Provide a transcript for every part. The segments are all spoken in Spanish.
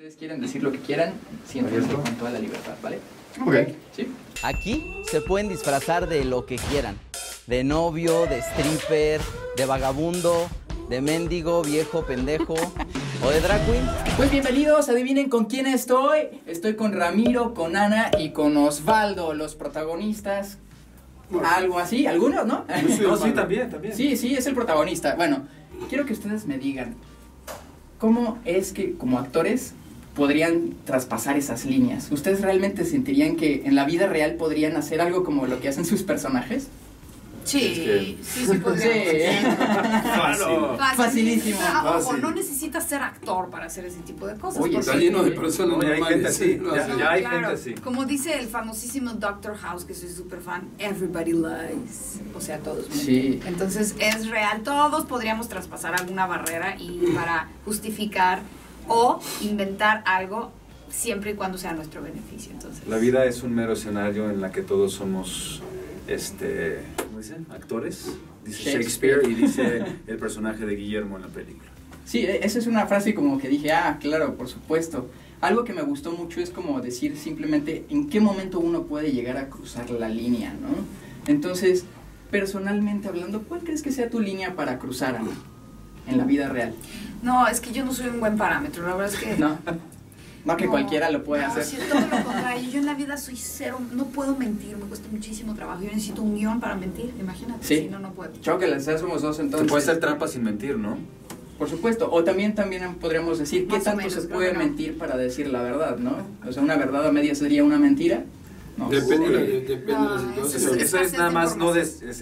Ustedes quieren decir lo que quieran, siempre con toda la libertad, ¿vale? Ok. ¿Sí? Aquí se pueden disfrazar de lo que quieran. De novio, de stripper, de vagabundo, de mendigo, viejo, pendejo o de drag queen. Pues bienvenidos, adivinen con quién estoy. Estoy con Ramiro, con Ana y con Osvaldo, los protagonistas. Bueno. Algo así, algunos, ¿no? No, sí, también. Sí, es el protagonista. Bueno, quiero que ustedes me digan, ¿cómo es que como actores podrían traspasar esas líneas? ¿Ustedes realmente sentirían que en la vida real podrían hacer algo como lo que hacen sus personajes? Sí, sí podríamos. Fácil. Facilísimo. Ojo, no necesitas ser actor para hacer ese tipo de cosas. Oye, porque- Está lleno de personas Hay gente normales. así, Lo hacen. ya hay Claro, gente así. como dice el famosísimo Doctor House, que soy súper fan, everybody lies. O sea, todos mienten. Sí. Entonces es real, todos podríamos traspasar alguna barrera y para justificar o inventar algo siempre y cuando sea a nuestro beneficio. Entonces, La vida es un mero escenario en la que todos somos, ¿cómo dicen? Actores. Dice Shakespeare y dice el personaje de Guillermo en la película. Sí, esa es una frase como que dije, claro, por supuesto. Algo que me gustó mucho es como decir simplemente en qué momento uno puede llegar a cruzar la línea, ¿no? Entonces, personalmente hablando, ¿cuál crees que sea tu línea para cruzar, Ana, en la vida real? no, es que yo no soy un buen parámetro, la verdad es que... No que cualquiera lo puede hacer. Sí, todo lo contrario. Yo en la vida soy cero, no puedo mentir, me cuesta muchísimo trabajo. Yo necesito un guión para mentir, imagínate, Sí. si no, no puedo. Chócalas, ya somos dos Se entonces. puede hacer trampa sin mentir, ¿no? Por supuesto, o también podríamos decir qué Más o tanto menos, se creo puede que no. mentir para decir la verdad, ¿no? O sea, una verdad a media sería una mentira. No. Depende de la No, situación. Eso es nada más, no ¿qué?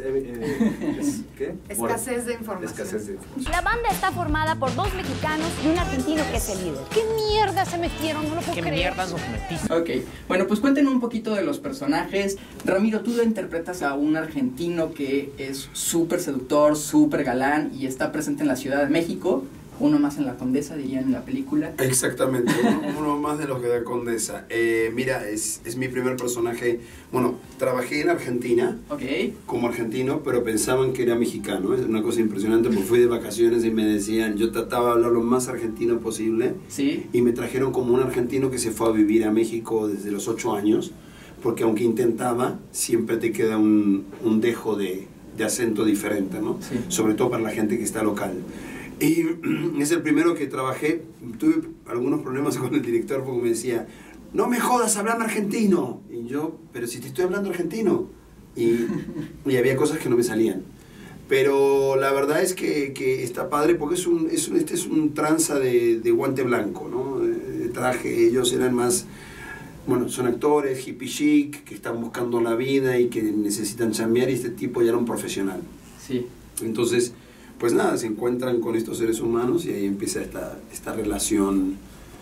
Escasez de información. Escasez de información. La banda está formada por 2 mexicanos y un argentino que es el líder. ¿Qué mierda se metieron? No lo puedo creer. nos metiste? Ok, bueno, pues cuéntenos un poquito de los personajes. Ramiro, tú lo interpretas a un argentino que es súper seductor, súper galán y está presente en la Ciudad de México. Uno más en la Condesa, dirían en la película. Exactamente, uno más de los que da Condesa. Mira, es mi primer personaje. Bueno, trabajé en Argentina Ok. como argentino, pero pensaban que era mexicano. Es una cosa impresionante porque fui de vacaciones y me decían, yo trataba de hablar lo más argentino posible. Sí. Y me trajeron como un argentino que se fue a vivir a México desde los 8 años, porque aunque intentaba, siempre te queda un dejo de acento diferente, ¿no? Sí. Sobre todo para la gente que está local. Y es el primero que trabajé. Tuve algunos problemas con el director porque me decía, no me jodas hablando argentino. Y yo, pero si te estoy hablando argentino. Y había cosas que no me salían. Pero la verdad es que está padre porque este es un tranza de guante blanco, ¿no? De traje. Ellos eran más, bueno, son actores, hippie chic, que están buscando la vida y que necesitan chambear, y este tipo ya era un profesional. Sí. Entonces, pues nada, se encuentran con estos seres humanos y ahí empieza esta relación,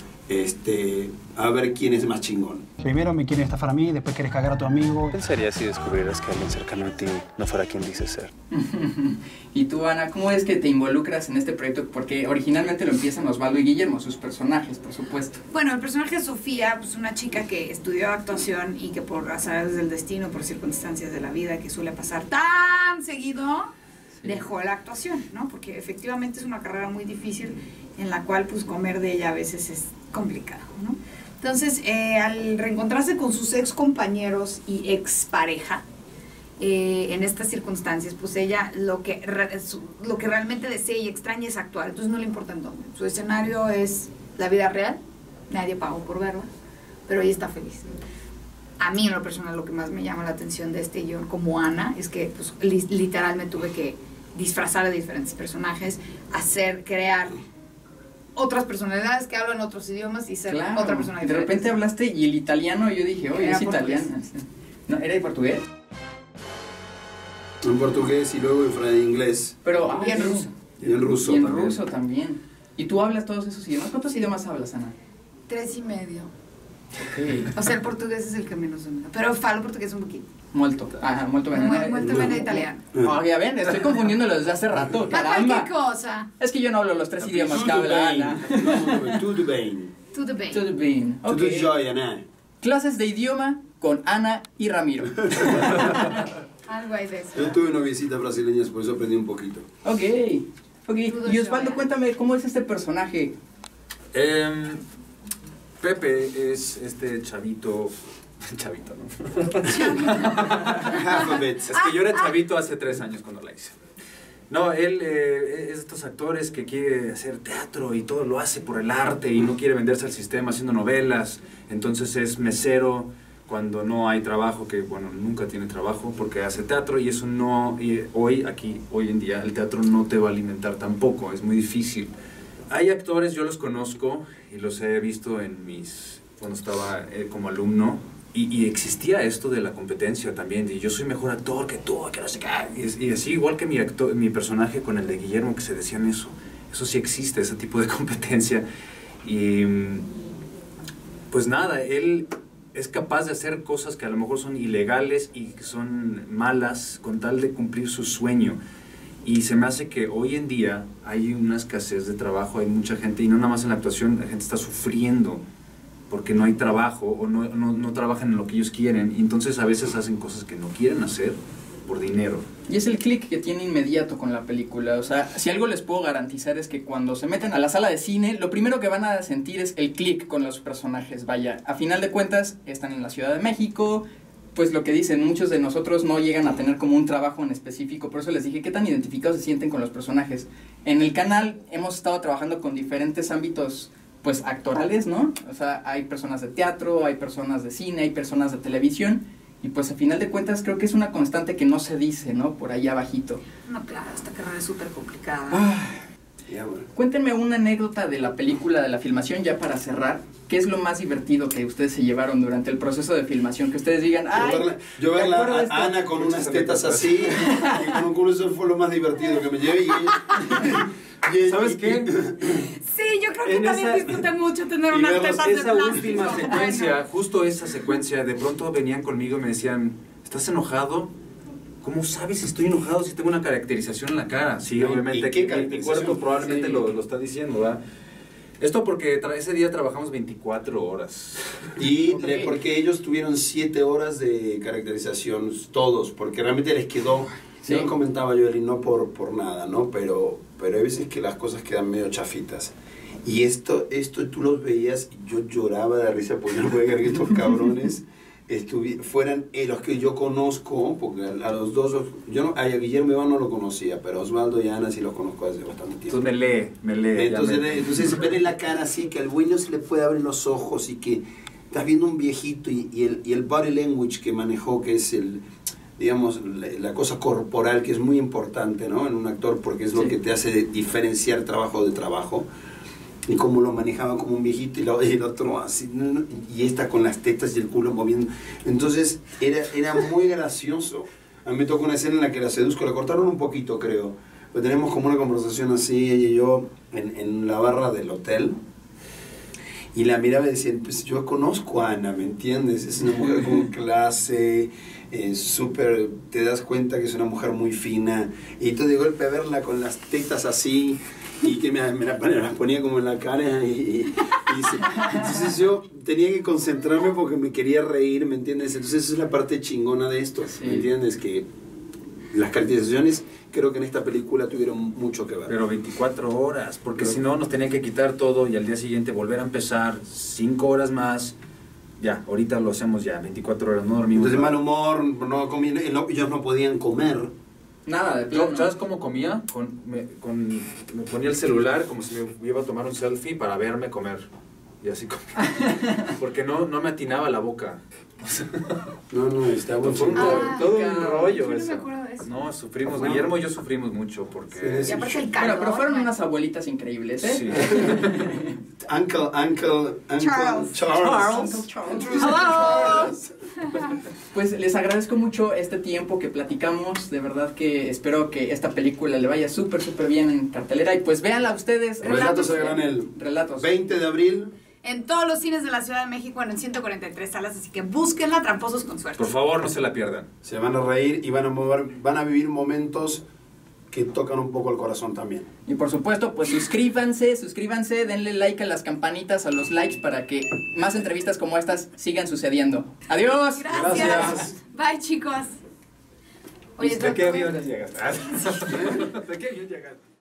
a ver quién es más chingón. Primero me quieren estafar a mí, después quieres cagar a tu amigo. ¿Qué pensarías si descubrieras que alguien cercano a ti no fuera quien dice ser? Y tú, Ana, ¿cómo es que te involucras en este proyecto? Porque originalmente lo empiezan Osvaldo y Guillermo, sus personajes, por supuesto. Bueno, el personaje de Sofía, pues una chica que estudió actuación y que por azares del destino, por circunstancias de la vida que suele pasar tan seguido, dejó la actuación, ¿no? Porque efectivamente es una carrera muy difícil en la cual pues comer de ella a veces es complicado, ¿no? Entonces, al reencontrarse con sus ex compañeros y ex pareja, en estas circunstancias, pues ella lo que realmente desea y extraña es actuar, entonces no le importa en dónde. Su escenario es la vida real, nadie pagó por verla, pero ella está feliz. A mí en lo personal lo que más me llama la atención de este guión como Ana es que pues, literal me tuve que disfrazar de diferentes personajes, crear otras personalidades que hablan otros idiomas y ser Claro. otra persona De diferente. repente hablaste y el italiano, yo dije, oye, Era es italiano. No, ¿era de portugués? En portugués y luego en inglés Pero, Y en ruso. y en ruso Y en también. ruso también. ¿Y tú hablas todos esos idiomas? ¿Cuántos idiomas hablas, Ana? 3,5. Ok. O sea, el portugués es el que menos domino, pero falo portugués un poquito. Molto. Ajá, molto bene. Molto bene italiano. Oh, ya ven, estoy confundiéndolo desde hace rato, Ma caramba. cualquier cosa. Es que yo no hablo los 3 idiomas que Tudo habla bem. Ana. Tudo bem. Tudo bem. Todo bien. Ok. Tudo jóia, né? Clases de idioma con Ana y Ramiro. Algo hay de eso. Yo tuve noviecitas brasileñas, por eso aprendí un poquito. Ok. Ok. Todo Y Osvaldo, yo, cuéntame, ¿cómo es este personaje? Pepe es este chavito, ¿no? Es que yo era chavito hace 3 años cuando la hice. No, él es de estos actores que quiere hacer teatro y todo lo hace por el arte y no quiere venderse al sistema haciendo novelas. Entonces es mesero cuando no hay trabajo, que bueno, nunca tiene trabajo porque hace teatro y eso no... Y hoy en día, el teatro no te va a alimentar tampoco, es muy difícil. Hay actores, yo los conozco y los he visto cuando estaba como alumno. Y existía esto de la competencia también, de yo soy mejor actor que tú, que no sé qué. Y así, igual que mi personaje con el de Guillermo, que se decían eso. Eso sí existe, ese tipo de competencia. Y pues nada, él es capaz de hacer cosas que a lo mejor son ilegales y que son malas con tal de cumplir su sueño. Y se me hace que hoy en día hay una escasez de trabajo, hay mucha gente, y no nada más en la actuación, la gente está sufriendo porque no hay trabajo o no trabajan en lo que ellos quieren, y entonces a veces hacen cosas que no quieren hacer por dinero. Y es el click que tiene inmediato con la película. O sea, si algo les puedo garantizar es que cuando se meten a la sala de cine, lo primero que van a sentir es el click con los personajes. Vaya, a final de cuentas, están en la Ciudad de México, pues lo que dicen, muchos de nosotros no llegan a tener como un trabajo en específico, por eso les dije, ¿qué tan identificados se sienten con los personajes? En el canal hemos estado trabajando con diferentes ámbitos, pues actorales, ¿no? O sea, hay personas de teatro, hay personas de cine, hay personas de televisión, y pues a final de cuentas creo que es una constante que no se dice, ¿no? Por ahí abajito. No, claro, esta carrera es súper complicada. Cuéntenme una anécdota de la película, de la filmación, ya para cerrar. ¿Qué es lo más divertido que ustedes se llevaron durante el proceso de filmación? Que ustedes digan, ¡ay! Yo verla a Ana con unas tetas así, y con un culo, eso fue lo más divertido que me llevé. ¿Sabes qué? Sí, yo creo que también disfruté mucho tener unas tetas de esa plástico. última secuencia, justo esa secuencia, de pronto venían conmigo y me decían, ¿estás enojado? ¿Cómo sabes si estoy enojado si tengo una caracterización en la cara? Sí, obviamente, mi cuerpo probablemente lo está diciendo, ¿verdad? Esto porque ese día trabajamos 24 horas. Y porque ellos tuvieron 7 horas de caracterización, todos, porque realmente les quedó... Sí, lo comentaba yo, y no por nada, ¿no? Pero hay veces que las cosas quedan medio chafitas. Y esto tú los veías y yo lloraba de risa porque no podía creer que estos cabrones fueran los que yo conozco, porque a los dos, a Guillermo Iván no lo conocía, pero a Osvaldo y a Ana sí los conozco desde bastante tiempo. Entonces me lee. Entonces ver en la cara así, que al güey no se le puede abrir los ojos y que estás viendo un viejito y el body language que manejó, que es digamos, la cosa corporal, que es muy importante, ¿no? En un actor, porque es lo que te hace diferenciar trabajo de trabajo. Y cómo lo manejaba como un viejito y el otro así, ¿no? Y esta con las tetas y el culo moviendo. Entonces era muy gracioso. A mí me tocó una escena en la que la seduzco, la cortaron un poquito, creo. Pero tenemos como una conversación así, ella y yo, en la barra del hotel. Y la miraba y decía, pues yo conozco a Ana, ¿me entiendes? Es una mujer con clase, súper, te das cuenta que es una mujer muy fina. Y tú de golpe verla con las tetas así, y que me las ponía como en la cara, entonces yo tenía que concentrarme porque me quería reír, ¿me entiendes? Entonces esa es la parte chingona de esto, ¿me entiendes? Que las caracterizaciones creo que en esta película tuvieron mucho que ver. Pero 24 horas, porque si no nos tenían que quitar todo y al día siguiente volver a empezar 5 horas más. Ya, ahorita lo hacemos ya, 24 horas, no dormimos. Entonces mal humor, no comían, ellos no podían comer. Nada de plano. ¿Sabes cómo comía? Me ponía el celular como si me iba a tomar un selfie para verme comer. Y así comía. Porque no me atinaba la boca. No, está bueno. Fue todo un rollo yo eso. No me acuerdo de eso. No, sufrimos, Guillermo y yo sufrimos mucho porque... Sí, y aparte el calor. Pero fueron unas abuelitas increíbles, ¿eh? Sí. Uncle Charles. Charles. Pues les agradezco mucho este tiempo que platicamos, de verdad que espero que esta película le vaya súper bien en cartelera y pues véanla ustedes. Relatos a granel. Relatos. 20 de abril. En todos los cines de la Ciudad de México, en 143 salas, así que búsquenla, Tramposos con Suerte. Por favor, no se la pierdan. Se van a reír y van a vivir momentos que tocan un poco el corazón también. Y por supuesto, pues suscríbanse, denle like a las campanitas, a los likes para que más entrevistas como estas sigan sucediendo. ¡Adiós! Gracias. Bye, chicos. Oye, ¿de qué aviones llegas? ¿De qué avión llegas?